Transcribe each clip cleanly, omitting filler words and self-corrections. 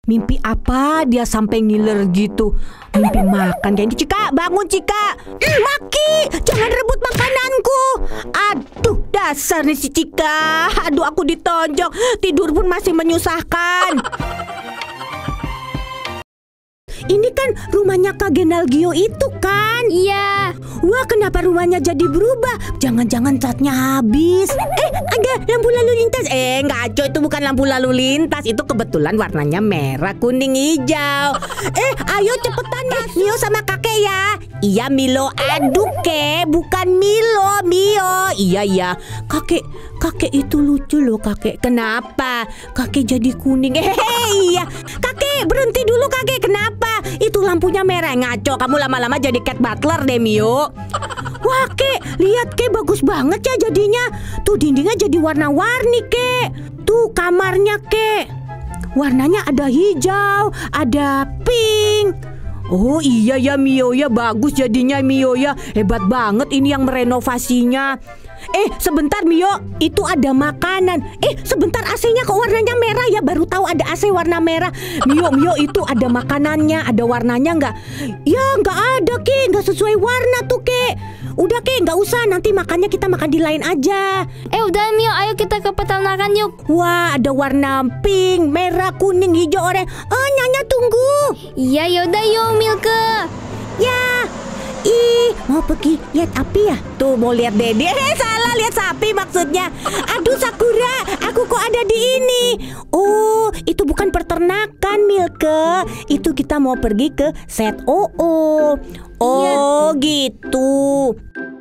Mimpi apa dia sampai ngiler gitu? Mimpi makan kayak ini. Cika, bangun Cika. Maki, jangan rebut makananku. Aduh, dasar nih si Cika. Aduh, aku ditonjok. Tidur pun masih menyusahkan. Ini kan rumahnya Kak Genalgio itu kan? Iya. Wah, kenapa rumahnya jadi berubah? Jangan-jangan catnya habis. Ada lampu lalu lintas. Ngaco, itu bukan lampu lalu lintas. Itu kebetulan warnanya merah, kuning, hijau. Ayo cepetan Mas Mio sama kakek ya. Iya Milo, aduh ke, bukan Milo, Mio. Iya. Kakek itu lucu loh kakek. Kenapa? Kakek jadi kuning. Iya. Kakek, berhenti dulu kakek. Kenapa? Itu lampunya merah. Ngaco, kamu lama-lama jadi cat butler deh Mio. Wah kek, lihat kek, bagus banget ya jadinya. Tuh dindingnya jadi warna-warni kek. Tuh kamarnya kek, warnanya ada hijau, ada pink. Oh iya ya Mio ya, bagus jadinya Mio ya. Hebat banget ini yang merenovasinya. Sebentar Mio, itu ada makanan. Sebentar, AC-nya kok warnanya merah ya? Baru tahu ada AC warna merah. Mio, itu ada makanannya, ada warnanya nggak? Ya nggak ada Kek, nggak sesuai warna tuh Kek. Udah Kek, nggak usah, nanti makannya kita makan di lain aja. Udah Mio, ayo kita ke peternakan yuk. Wah, ada warna pink, merah, kuning, hijau, oranye. Nyonya tunggu. Iya, yaudah yuk Milke. Ya. Mau pergi lihat api ya? Tuh mau lihat Dedi. Salah, lihat sapi maksudnya. Aduh Sakura, aku kok ada di ini? Oh, itu bukan peternakan Milke. Itu kita mau pergi ke set OO. Oh gitu.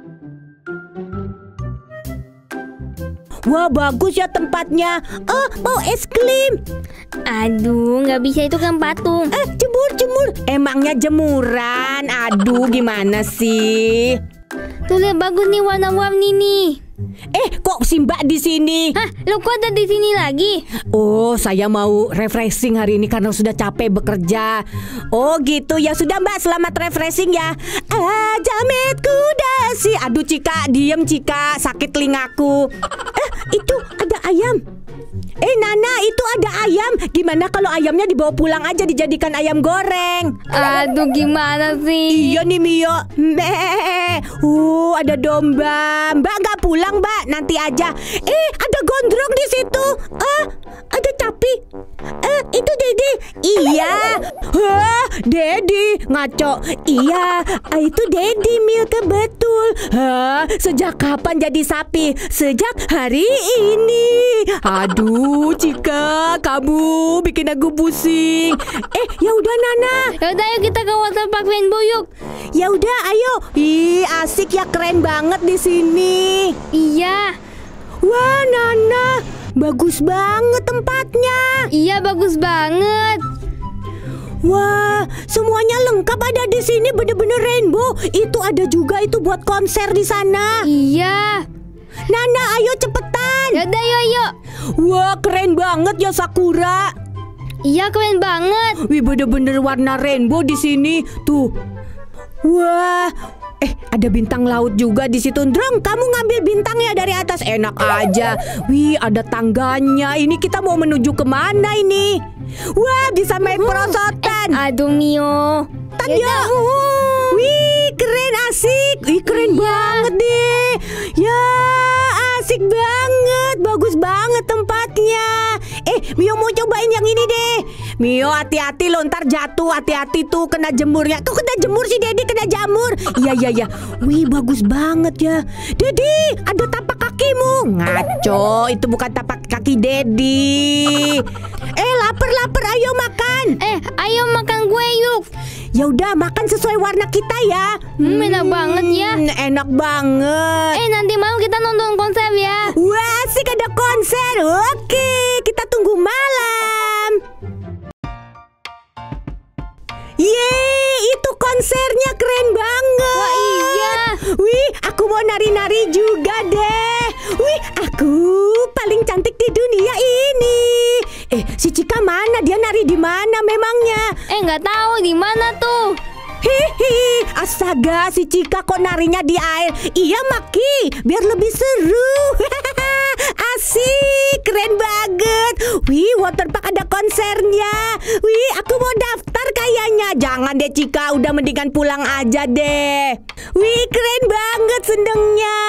Wah bagus ya tempatnya. Mau es krim. Aduh, nggak bisa, itu kan patung. Jemur. Emangnya jemuran? Aduh, gimana sih? Tuh lihat, bagus nih warna-warni nih. Kok si Mbak di sini? Hah, lo kok ada di sini lagi? Oh, saya mau refreshing hari ini karena sudah capek bekerja. Oh, gitu ya. Sudah Mbak, selamat refreshing ya. Jamet kuda sih. Aduh Cika, diem Cika, sakit telingaku. Itu ada ayam. Nana, itu ada ayam. Gimana kalau ayamnya dibawa pulang aja, dijadikan ayam goreng? Aduh, gimana sih? Iya nih Mio. Ada domba. Mbak nggak pulang Mbak, nanti aja. Ada gondrong di situ. Ada sapi. Itu Dedi. Iya. Dedi, ngaco. Iya, itu Dedi Milke, betul. Sejak kapan jadi sapi? Sejak hari ini. Aduh Cika, kamu bikin aku pusing. Ya udah Nana. Ya udah, ayo kita ke water park Rainbow yuk. Ya udah, ayo. Asik ya, keren banget di sini. Iya. Wah Nana, bagus banget tempatnya. Iya, bagus banget. Wah, semuanya lengkap ada di sini, bener-bener rainbow. Itu ada juga itu buat konser di sana. Iya. Nana, ayo cepetan. Yaudah, ayo. Wah, keren banget ya Sakura. Iya, keren banget. Wih, bener-bener warna rainbow di sini. Tuh. Wah, ada bintang laut juga di situ. Drong, kamu ngambil bintangnya dari atas. Enak aja. Wih, ada tangganya. Ini kita mau menuju kemana ini? Wah, bisa main perosotan. Aduh Mio. Tanya. Wih, keren, asik. Wih, keren banget deh. Ya, asik banget. Bagus banget tempatnya. Mio mau cobain yang ini deh. Mio, hati-hati lo, ntar jatuh. Hati-hati tuh, kena jemurnya. Kok kena jemur sih Dedi? Kena jamur. Iya. Wih, bagus banget ya. Dedi, ada tapak kakimu. Ngaco, itu bukan tapak kaki Dedi. Lapar, ayo makan. Ayo makan gue yuk. Ya udah, makan sesuai warna kita ya. Enak banget ya. Enak banget. Nanti malam kita nonton konser ya. Wah, asik, ada konser. Oke, kita tunggu malam. Yeay, itu konsernya keren banget. Wah, iya. Wih, aku mau nari-nari juga deh. Wih, aku paling cantik di dunia ini. Si Cika mana? Dia nari di mana memangnya? Nggak tahu di mana tuh. Hihi, astaga, si Cika kok narinya di air. Iya Maki, biar lebih seru. Asik, keren banget. Wih, waterpark ada konsernya. Wih, aku mau daftar kayaknya. Jangan deh Cika, udah mendingan pulang aja deh. Wih, keren banget sendangnya.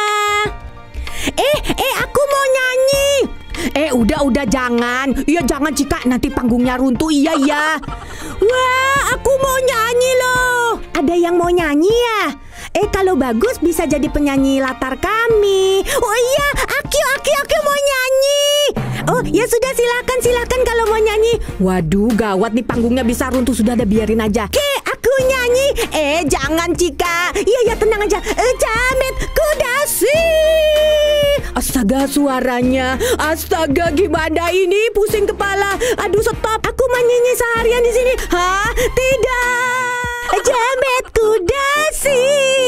Aku mau nyanyi. Udah jangan. Iya jangan Cika, nanti panggungnya runtuh. Iya. Wah, aku mau nyanyi loh. Ada yang mau nyanyi ya? Kalau bagus bisa jadi penyanyi latar kami. Oh iya, Aki mau nyanyi. Oh ya sudah, silakan kalau mau nyanyi. Waduh, gawat nih, panggungnya bisa runtuh. Sudah, ada biarin aja. Oke, aku nyanyi. Jangan Cika. Iya tenang aja. Jamet kudasi. Astaga, suaranya. Astaga, gimana ini? Pusing kepala. Aduh, stop. Aku nyanyi seharian di sini. Hah? Tidak. Jamet kudasi.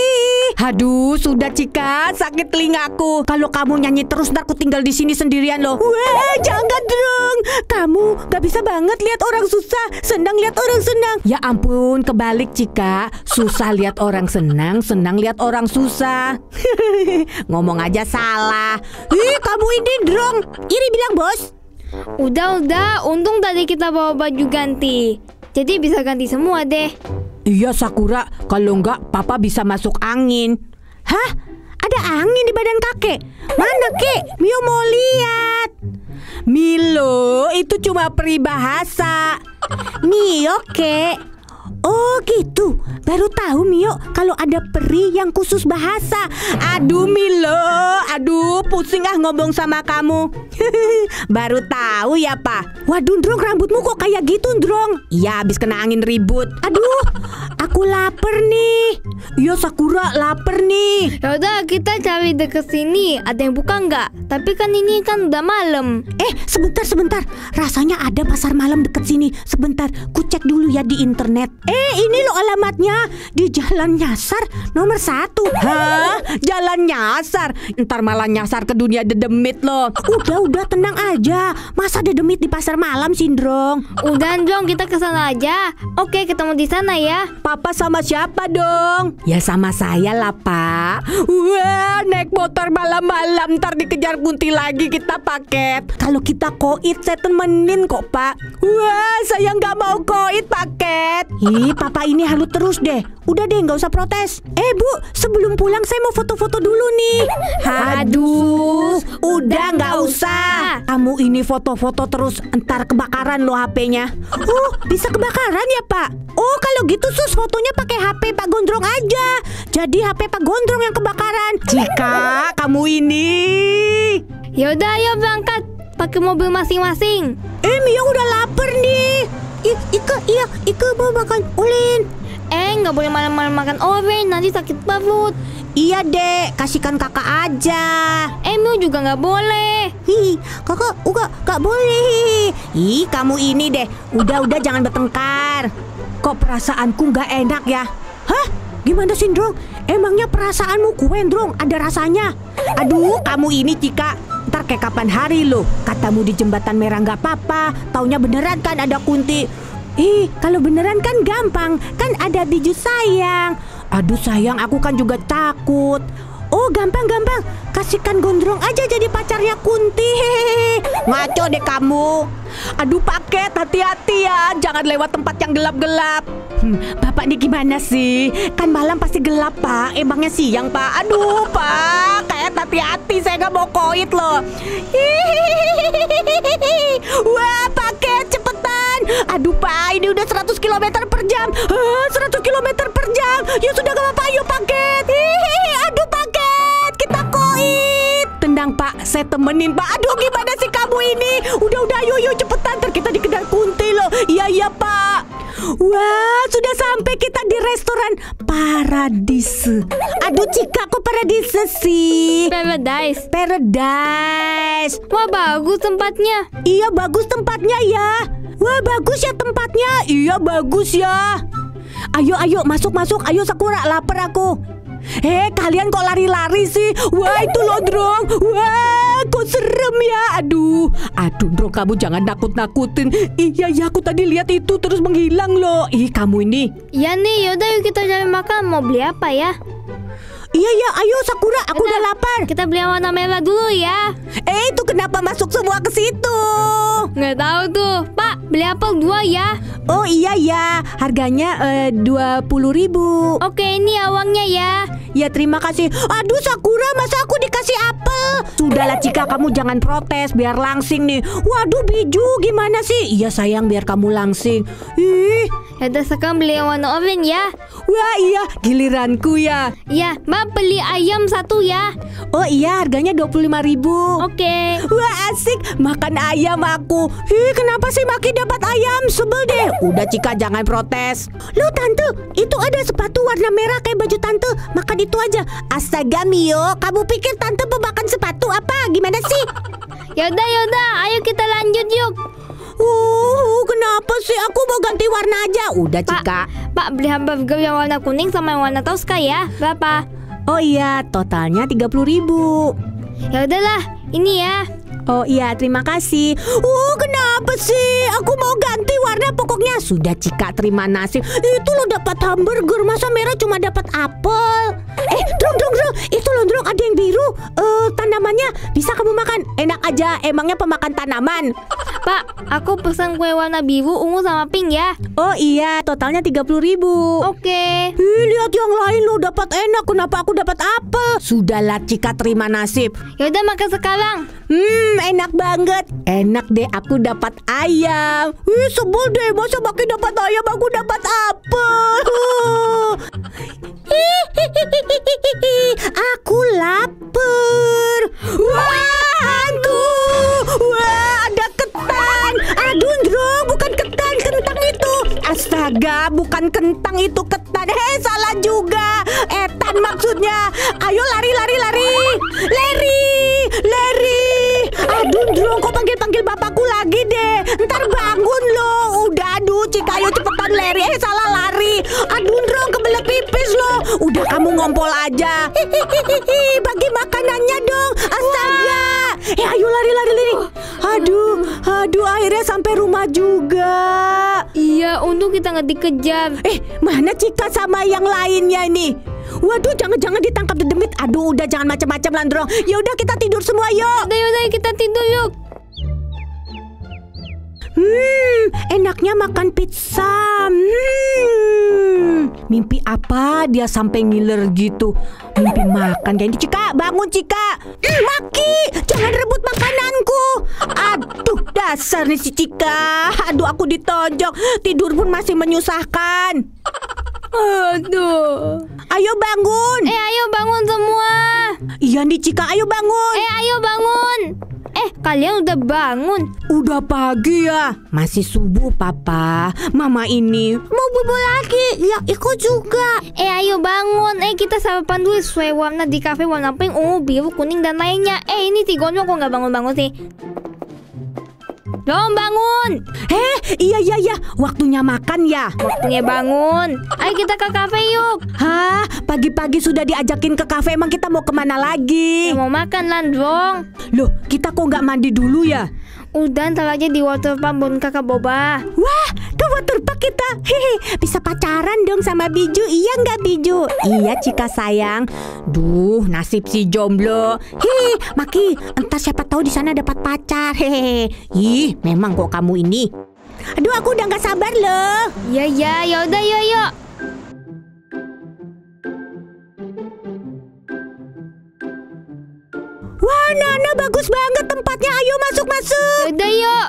Aduh, sudah Cika, sakit telingaku. Kalau kamu nyanyi terus, ntar aku tinggal di sini sendirian loh. Wah, jangan dong. Kamu gak bisa banget lihat orang susah, senang lihat orang senang. Ya ampun, kebalik Cika. Susah lihat orang senang, senang lihat orang susah. Ngomong aja salah. Kamu ini drong. Iri bilang bos. Udah, untung tadi kita bawa baju ganti. Jadi bisa ganti semua deh. Iya Sakura, kalau enggak papa bisa masuk angin. Hah? Ada angin di badan kakek? Mana kek? Mio mau lihat. Milo, itu cuma peribahasa. Mio kek. Oh gitu, baru tahu Mio kalau ada peri yang khusus bahasa. Aduh Milo, aduh pusing ngomong sama kamu. Baru tahu ya Pak. Waduh Drong, rambutmu kok kayak gitu Drong? Iya, habis kena angin ribut. Aduh, aku lapar nih. Iya Sakura, lapar nih. Yaudah, kita cari deket sini. Ada yang buka nggak? Tapi kan ini kan udah malam. Sebentar. Rasanya ada pasar malam deket sini. Sebentar, ku cek dulu ya di internet. Ini loh alamatnya. Di Jalan Nyasar nomor 1. Hah? Jalan Nyasar? Ntar malah nyasar ke dunia dedemit loh. Udah tenang aja. Masa dedemit di pasar malam sih Drong? Udah Drong, kita kesana aja. Oke, ketemu di sana ya. Papa sama siapa dong? Ya sama saya lah Pak. Wah, naik motor malam-malam, ntar dikejar kunti lagi kita paket. Kalau kita koit saya temenin kok Pak. Wah, saya nggak mau koit paket. Papa ini halu terus deh. Udah deh, nggak usah protes. Bu, sebelum pulang saya mau foto-foto dulu nih. Aduh, udah nggak usah. Kamu ini foto-foto terus, entar kebakaran loh HP-nya. Oh, bisa kebakaran ya Pak? Oh, kalau gitu sus fotonya pakai HP Pak Gondrong aja. Jadi HP Pak Gondrong yang kebakaran. Cika, kamu ini. Yaudah, ayo berangkat. Pakai mobil masing-masing. Mia udah lapar nih. Ika mau makan ulin. Nggak boleh malam-malam makan orange, nanti sakit perut. Iya dek, kasihkan kakak aja. Mio juga nggak boleh. Kakak gak boleh. Kamu ini deh. Udah jangan bertengkar. Kok perasaanku nggak enak ya? Hah? Gimana sih Drong? Emangnya perasaanmu kuen Drong? Ada rasanya? Aduh, kamu ini Cika. Ntar kayak kapan hari loh. Katamu di jembatan merah nggak apa-apa. Taunya beneran kan ada kunti. Kalau beneran kan gampang. Kan ada biju sayang. Aduh sayang, aku kan juga takut. Oh gampang. Kasihkan Gondrong aja jadi pacarnya Kunti. Ngaco deh kamu. Aduh paket, hati-hati ya. Jangan lewat tempat yang gelap-gelap. Bapak nih gimana sih? Kan malam pasti gelap Pak. Emangnya siang Pak? Aduh Pak, kayak hati-hati, saya gak mau koit loh. Wah paket, cepetan. Aduh Pak, ini udah 100 km per jam. 100 km per jam. Ya sudah gak apa-apa, yuk paket. Aduh paket, kita koit. Tenang Pak, saya temenin Pak. Aduh gimana sih kamu ini? Udah yuk cepetan, ntar kita dikejar Kunti loh. Iya Pak. Wah, sudah sampai kita di restoran Paradise. Aduh Cika, kok Paradise sih? Paradise. Wah bagus tempatnya. Iya bagus tempatnya ya. Wah bagus ya tempatnya. Iya bagus ya. Ayo masuk. Ayo Sakura, lapar aku. Kalian kok lari-lari sih? Wah itu loh Drong. Wah kok serem ya. Aduh Drong, kamu jangan nakut-nakutin. Iya aku tadi lihat itu terus menghilang loh. Kamu ini. Iya nih, yaudah yuk kita cari makan. Mau beli apa ya? Iya ya, ayo Sakura, aku udah lapar. Kita beli yang warna merah dulu ya. Itu kenapa masuk semua ke situ? Nggak tahu tuh. Pak, beli apel 2 ya. Oh iya ya, harganya 20.000. Oke, ini uangnya ya. Ya terima kasih. Aduh Sakura, masa aku dikasih apel? Sudahlah Cika, kamu jangan protes, biar langsing nih. Waduh Biju, gimana sih? Iya sayang, biar kamu langsing. Ih. Yaudah sekarang beli yang warna oranye ya. Wah iya, giliranku ya. Ya, Mbak beli ayam 1 ya. Oh iya, harganya 25.000. Oke. Wah asik, makan ayam aku. Kenapa sih Maki dapat ayam? Sebel deh. Udah Cika, jangan protes. Loh Tante, itu ada sepatu warna merah kayak baju Tante. Makan itu aja. Astaga Mio, kamu pikir Tante pemakan sepatu apa? Gimana sih? Yaudah, ayo kita lanjut yuk. Kenapa sih? Aku mau ganti warna aja. Udah Cika. Pak, beli hamburger yang warna kuning sama yang warna Tosca ya. Berapa? Oh iya, totalnya 30.000. Ya udahlah, ini ya. Oh iya, terima kasih. Kenapa sih? Aku mau ganti warna pokoknya. Sudah Cika, terima nasib. Itu lo dapat hamburger, masa merah cuma dapat apel? Drong, itu lo Drong, ada yang biru. Tanamannya bisa kamu makan. Enak aja, emangnya pemakan tanaman. Pak, aku pesan kue warna biru, ungu sama pink ya. Oh iya, totalnya 30.000. Oke. Lihat yang lain lo dapat enak, kenapa aku dapat apel? Sudahlah Cika, terima nasib. Yaudah makan sekarang. Enak banget. Enak deh, aku dapat ayam. Sebel deh, masa Maki dapat ayam, aku dapat apel. Aku lapar. Wah, hantu. Wah, ada ketan. Aduh, Drong, bukan ketan, kentang itu. Astaga, bukan kentang itu, ketan. Salah juga. Etan maksudnya. Ayo lari. Aduh, Drong, kok panggil bapakku lagi deh. Ntar bangun loh. Udah, aduh, Cika, ayo cepetan lari. Salah lari. Aduh, Drong, kebelet pipis loh. Udah kamu ngompol aja. Bagi makanannya dong. Astaga. Ayo lari. Aduh, akhirnya sampai rumah juga. Iya, untung kita nggak dikejar. Mana Cika sama yang lainnya nih? Waduh, jangan ditangkap the demit. Aduh, udah jangan macam-macam Landrong. Ya udah kita tidur semua yuk. Yaudah kita tidur yuk. Enaknya makan pizza. Mimpi apa dia sampai ngiler gitu? Mimpi makan kayak ini. Cika, bangun Cika. Maki, jangan rebut makananku. Aduh, dasar nih si Cika. Aduh, aku ditonjok. Tidur pun masih menyusahkan. Aduh. Ayo bangun. Ayo bangun semua. Iya nih Cika, ayo bangun. Ayo bangun. Kalian udah bangun? Udah pagi ya. Masih subuh Papa. Mama ini mau bobo lagi. Ya ikut juga. Ayo bangun. Kita sarapan dulu sesuai warna di kafe, warna pink, ungu, biru, kuning dan lainnya. Ini Tigonyo kok nggak bangun-bangun sih? Dong bangun. Iya. Waktunya makan ya. Waktunya bangun. Ayo kita ke kafe yuk. Hah? Pagi-pagi sudah diajakin ke kafe. Emang kita mau kemana lagi? Mau makan Landrong. Loh, kita kok nggak mandi dulu ya? Udah, ntar aja di waterpark Bon Kakak Boba. Wah, ke waterpark kita. Bisa pacaran dong sama Biju. Iya nggak Biju? Iya Cika sayang. Duh, nasib si jomblo. Maki, entar siapa tahu di sana dapat pacar. Ih, memang kok kamu ini. Aduh, aku udah nggak sabar loh. Iya, yaudah yuk. Wah, Nana bagus banget tempatnya. Ayo masuk. Yaudah yuk.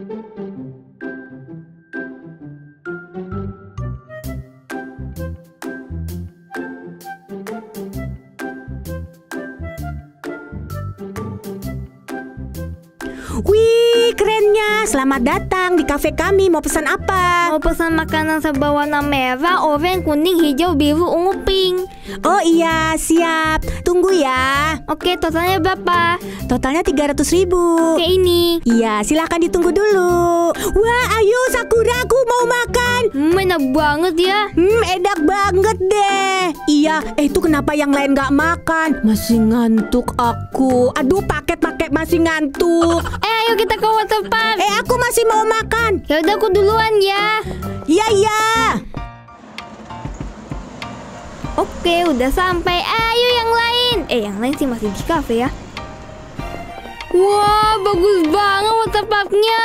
Wih, kerennya. Selamat datang di kafe kami. Mau pesan apa? Mau pesan makanan serba warna merah, oranye, kuning, hijau, biru, ungu, pink. Oh iya, siap. Tunggu ya. Oke, totalnya berapa? Totalnya 300.000. Oke, ini. Iya, silakan ditunggu dulu. Wah, ayo Sakura, aku mau makan. Enak banget ya. Enak banget deh. Iya, itu kenapa yang lain gak makan? Masih ngantuk aku. Aduh, paket masih ngantuk. Ayo kita ke waterpark. Aku masih mau makan. Yaudah, aku duluan ya. Iya. Oh, Oke, udah sampai. Ayo yang lain. Yang lain sih masih di kafe ya. Wah, bagus banget waterparknya.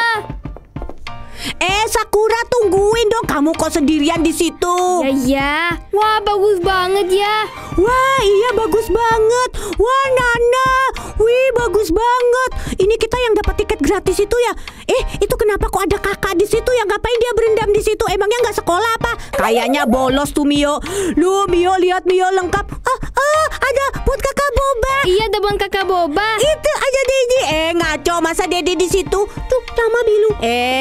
Sakura, tungguin dong. Kamu kok sendirian di situ? Ya. Wah, bagus banget ya. Wah, iya bagus banget. Wah, Nana. Wih, bagus banget. Ini kita yang dapat tiket gratis itu ya. Itu kenapa kok ada kakak di situ ya? Ngapain dia berendam di situ? Emangnya nggak sekolah apa? Kayaknya bolos tuh Mio. Lu Mio, lihat Mio lengkap. Ada buat kakak boba. Iya, ada buat kakak boba. Itu aja Dedi. Ngaco, masa Dedi di situ? Tuh, nama Bilu.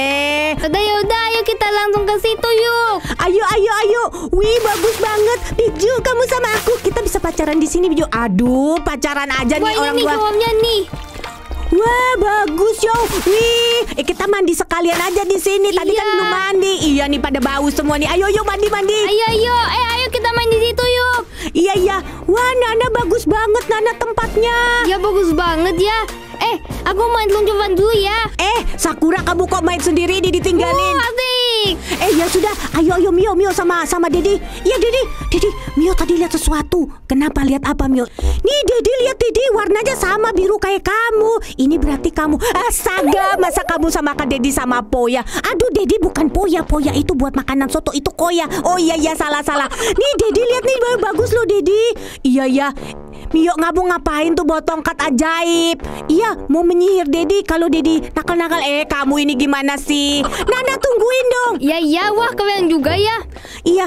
Udah, ayo kita langsung ke situ yuk. Ayo. Wih, bagus banget. Biju, kamu sama aku. Kita bisa pacaran di sini, Biju. Aduh, pacaran aja nih orang tua. Wah, nih. Wah, bagus yo. Wih, kita mandi sekalian aja di sini. Tadi kan belum mandi. Iya nih, pada bau semua nih. Ayo mandi. Ayo kita main di situ yuk. Iya. Wah, Nana bagus banget Nana tempatnya. Ya bagus banget ya. Aku main luncuran dulu ya. Sakura, kamu kok main sendiri ditinggalin? Asik. Ya sudah. Ayo Mio sama Dedi. Iya Dedi, Mio tadi lihat sesuatu. Kenapa, lihat apa Mio? Nih Dedi, lihat Dedi, warnanya sama biru kayak kamu. Ini berarti kamu. Astaga, masa kamu sama Kak Dedi sama Poya? Aduh Dedi, bukan Poya itu buat makanan soto, itu Koya. Oh iya salah. Nih Dedi, lihat nih, bagus loh Dedi. Iya. Mio, kamu ngapain tuh bawa tongkat ajaib? Iya, mau menyihir Dedi. Kalau Dedi nakal-nakal. Kamu ini gimana sih? Nana, tungguin dong. Iya, wah kalian juga ya. Iya,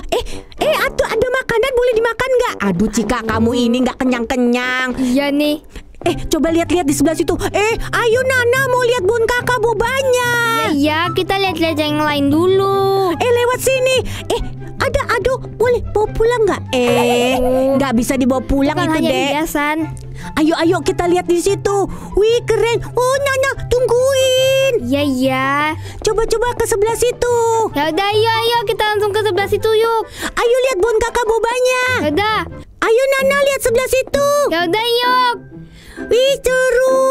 ada makanan, boleh dimakan nggak? Aduh Cika, kamu ini nggak kenyang-kenyang. Iya nih. Coba lihat di sebelah situ. Ayo Nana, mau lihat bon kakak bobanya. Iya, kita lihat-lihat yang lain dulu. Lewat sini. Aduh, boleh bawa pulang nggak? Nggak bisa dibawa pulang. Bukan itu hanya deh. hiasan. Ayo kita lihat di situ. Wih, keren. Oh Nana, tungguin. Iya. Coba ke sebelah situ. Ya udah, ayo kita langsung ke sebelah situ yuk. Ayo lihat bon kakak bobanya. Ya udah. Ayo Nana, lihat sebelah situ. Ya udah yuk. Wih, seru.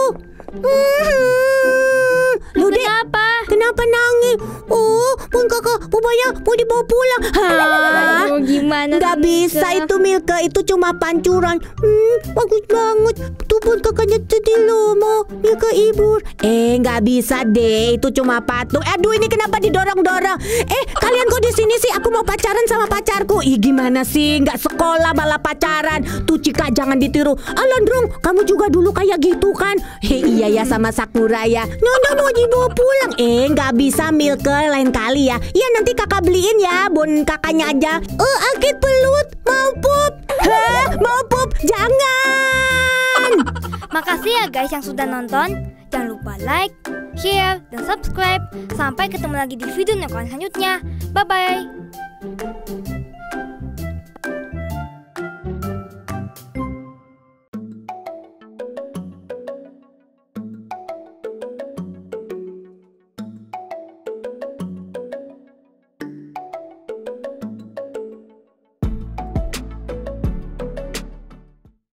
Kenapa nangis? Bon kakak bobanya mau dibawa pulang. Gimana? Nggak bisa itu Milka, itu cuma pancuran. Bagus banget. Tuh bon kakaknya sedih loh, mau Milka hibur. Nggak bisa deh, itu cuma patung. Aduh, ini kenapa didorong-dorong? Kalian kok di sini sih? Aku mau pacaran sama pacarku. Gimana sih? Nggak sekolah malah pacaran. Tuh Cika, jangan ditiru. Alandrung, kamu juga dulu kayak gitu kan? Iya ya, sama Sakura ya. Nona mau dibawa pulang. Nggak bisa Milka, lain kali ya. Iya, nanti kakak beliin ya bon kakaknya aja. Akit pelut, mau pup. Mau pup, jangan. Makasih ya guys yang sudah nonton. Jangan lupa like, share, dan subscribe. Sampai ketemu lagi di video selanjutnya. Bye-bye.